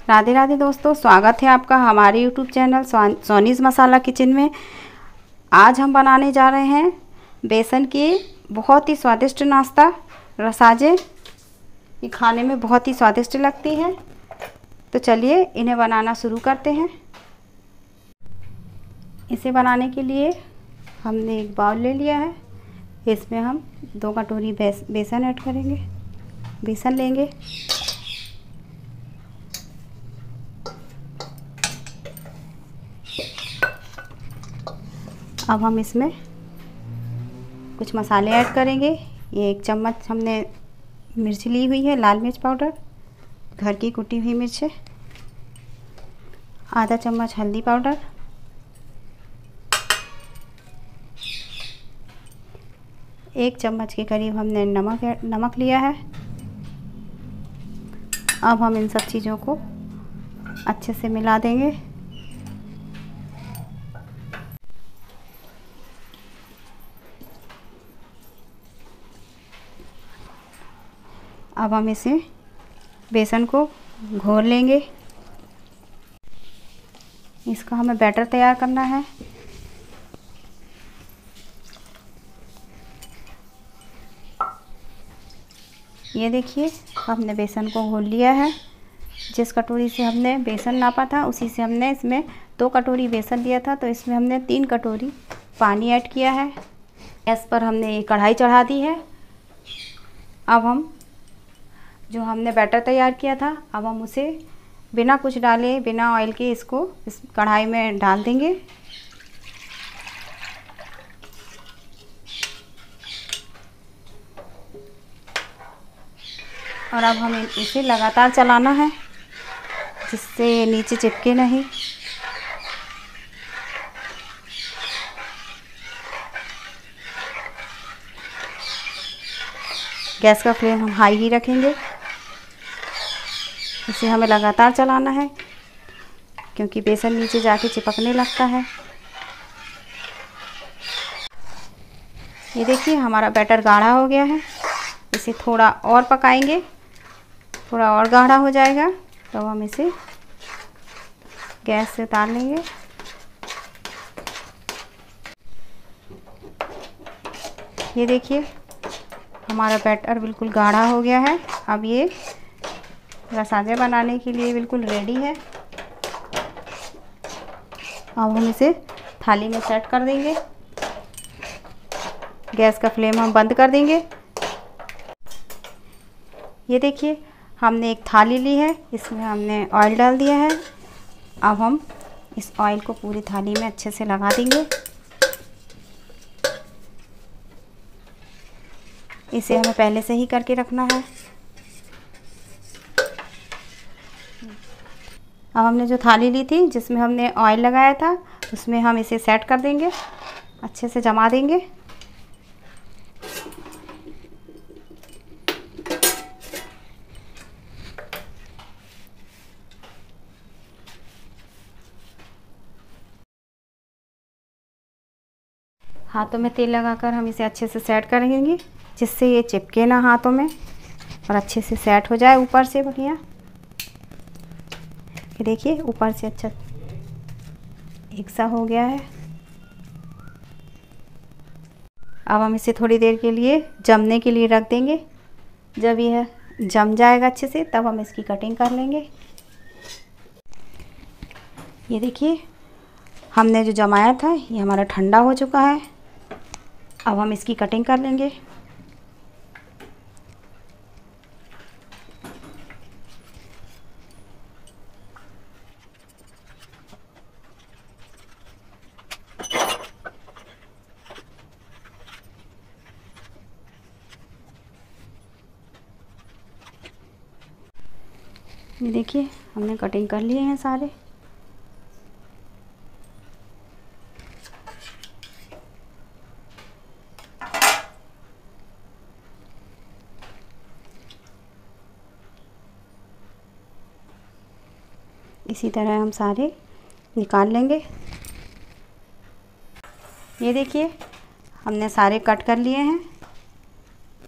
राधे राधे दोस्तों, स्वागत है आपका हमारे YouTube channel Soni's masala kitchen में। आज हम बनाने जा रहे हैं बेसन के बहुत ही स्वादिष्ट नाश्ता रसाजे। ये खाने में बहुत ही स्वादिष्ट लगती है। तो चलिए इन्हें बनाना शुरू करते हैं। इसे बनाने के लिए हमने एक बाउल ले लिया है। इसमें हम 2 कटोरी बेसन ऐड करेंगे। बेसन लेंगे। अब हम इसमें कुछ मसाले ऐड करेंगे। ये 1 चम्मच हमने मिर्च ली हुई है, लाल मिर्च पाउडर, घर की कुटी हुई मिर्च है। आधा चम्मच हल्दी पाउडर, 1 चम्मच के करीब हमने नमक लिया है। अब हम इन सब चीज़ों को अच्छे से मिला देंगे। अब हम इसे बेसन को घोल लेंगे। इसका हमें बैटर तैयार करना है। ये देखिए, हमने बेसन को घोल लिया है। जिस कटोरी से हमने बेसन नापा था उसी से हमने इसमें 2 कटोरी बेसन लिया था, तो इसमें हमने 3 कटोरी पानी ऐड किया है। गैस पर हमने ये कढ़ाई चढ़ा दी है। अब हम जो हमने बैटर तैयार किया था, अब हम उसे बिना कुछ डाले, बिना ऑयल के इसको इस कढ़ाई में डाल देंगे। और अब हमें इसे लगातार चलाना है जिससे ये नीचे चिपके नहीं। गैस का फ्लेम हम हाई ही रखेंगे। इसे हमें लगातार चलाना है क्योंकि बेसन नीचे जाके चिपकने लगता है। ये देखिए, हमारा बैटर गाढ़ा हो गया है। इसे थोड़ा और पकाएंगे, थोड़ा और गाढ़ा हो जाएगा तो हम इसे गैस से उतार लेंगे। ये देखिए, हमारा बैटर बिल्कुल गाढ़ा हो गया है। अब ये रसाजे बनाने के लिए बिल्कुल रेडी है। अब हम इसे थाली में सेट कर देंगे। गैस का फ्लेम हम बंद कर देंगे। ये देखिए, हमने एक थाली ली है, इसमें हमने ऑयल डाल दिया है। अब हम इस ऑयल को पूरी थाली में अच्छे से लगा देंगे। इसे हमें पहले से ही करके रखना है। अब हमने जो थाली ली थी जिसमें हमने ऑयल लगाया था, उसमें हम इसे सेट कर देंगे, अच्छे से जमा देंगे। हाथों में तेल लगाकर हम इसे अच्छे से सेट करेंगे जिससे ये चिपके ना हाथों में और अच्छे से सेट हो जाए ऊपर से बढ़िया। ये देखिए, ऊपर से अच्छा एक सा हो गया है। अब हम इसे थोड़ी देर के लिए जमने के लिए रख देंगे। जब यह जम जाएगा अच्छे से तब हम इसकी कटिंग कर लेंगे। ये देखिए, हमने जो जमाया था ये हमारा ठंडा हो चुका है। अब हम इसकी कटिंग कर लेंगे। ये देखिए, हमने कटिंग कर लिए हैं सारे। इसी तरह हम सारे निकाल लेंगे। ये देखिए, हमने सारे कट कर लिए हैं।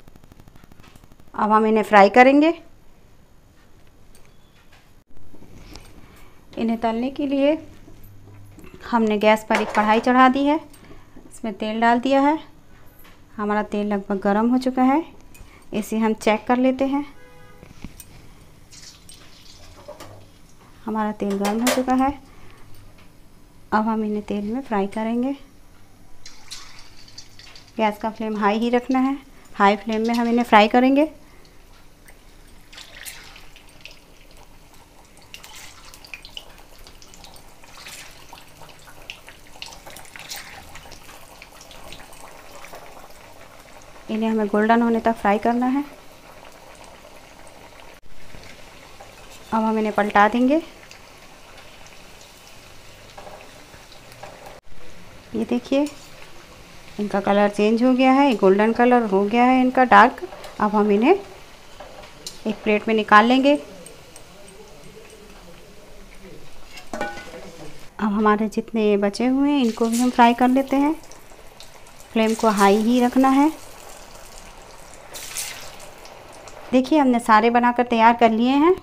अब हम इन्हें फ्राई करेंगे। इन्हें तलने के लिए हमने गैस पर एक कढ़ाई चढ़ा दी है, इसमें तेल डाल दिया है। हमारा तेल लगभग गर्म हो चुका है, इसे हम चेक कर लेते हैं। हमारा तेल गर्म हो चुका है। अब हम इन्हें तेल में फ्राई करेंगे। गैस का फ्लेम हाई ही रखना है, हाई फ्लेम में हम इन्हें फ्राई करेंगे। इन्हें हमें गोल्डन होने तक फ्राई करना है। अब हम इन्हें पलटा देंगे। ये देखिए इनका कलर चेंज हो गया है, गोल्डन कलर हो गया है इनका डार्क। अब हम इन्हें एक प्लेट में निकाल लेंगे। अब हमारे जितने बचे हुए हैं इनको भी हम फ्राई कर लेते हैं। फ्लेम को हाई ही रखना है। देखिए हमने सारे बनाकर तैयार कर लिए हैं।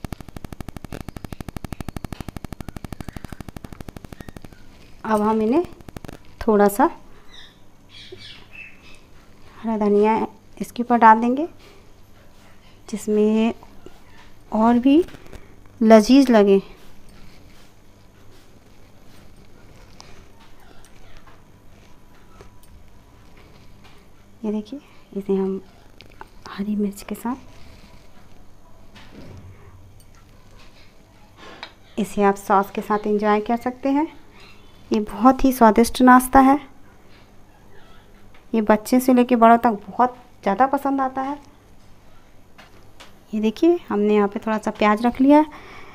अब हम इन्हें थोड़ा सा हरा धनिया इसके ऊपर डाल देंगे, जिसमें और भी लजीज लगे। ये देखिए इसे हम हरी मिर्च के साथ, इसे आप सॉस के साथ एंजॉय कर सकते हैं। ये बहुत ही स्वादिष्ट नाश्ता है। ये बच्चे से लेके बड़ों तक बहुत ज़्यादा पसंद आता है। ये देखिए हमने यहाँ पे थोड़ा सा प्याज रख लिया है।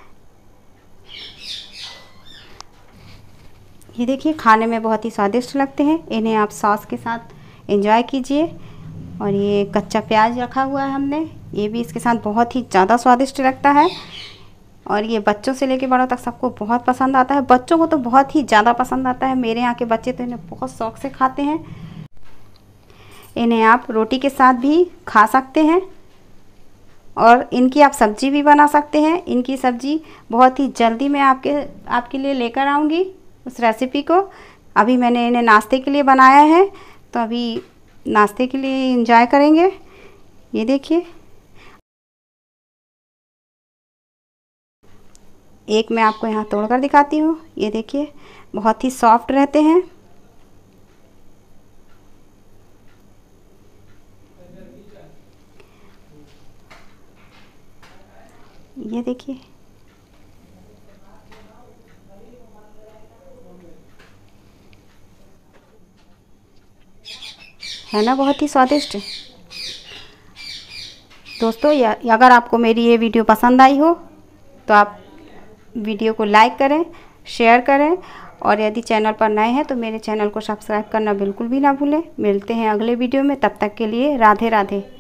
ये देखिए खाने में बहुत ही स्वादिष्ट लगते हैं। इन्हें आप सॉस के साथ एंजॉय कीजिए। और ये कच्चा प्याज रखा हुआ है हमने, ये भी इसके साथ बहुत ही ज़्यादा स्वादिष्ट लगता है। और ये बच्चों से लेके बड़ों तक सबको बहुत पसंद आता है। बच्चों को तो बहुत ही ज़्यादा पसंद आता है। मेरे यहाँ के बच्चे तो इन्हें बहुत शौक़ से खाते हैं। इन्हें आप रोटी के साथ भी खा सकते हैं और इनकी आप सब्ज़ी भी बना सकते हैं। इनकी सब्ज़ी बहुत ही जल्दी मैं आपके लिए लेकर आऊँगी उस रेसिपी को। अभी मैंने इन्हें नाश्ते के लिए बनाया है, तो अभी नाश्ते के लिए एंजॉय करेंगे। ये देखिए एक मैं आपको यहाँ तोड़कर दिखाती हूँ। ये देखिए बहुत ही सॉफ्ट रहते हैं। ये देखिए है ना बहुत ही स्वादिष्ट। दोस्तों अगर आपको मेरी ये वीडियो पसंद आई हो तो आप वीडियो को लाइक करें, शेयर करें और यदि चैनल पर नए हैं तो मेरे चैनल को सब्सक्राइब करना बिल्कुल भी ना भूलें। मिलते हैं अगले वीडियो में, तब तक के लिए राधे राधे।